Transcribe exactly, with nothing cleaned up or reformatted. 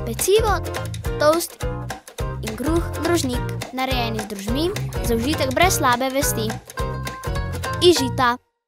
Pecivo, toast in kruh drožnik, narejeni z drožmi, za užitek brez slabe vesti. Iz žita.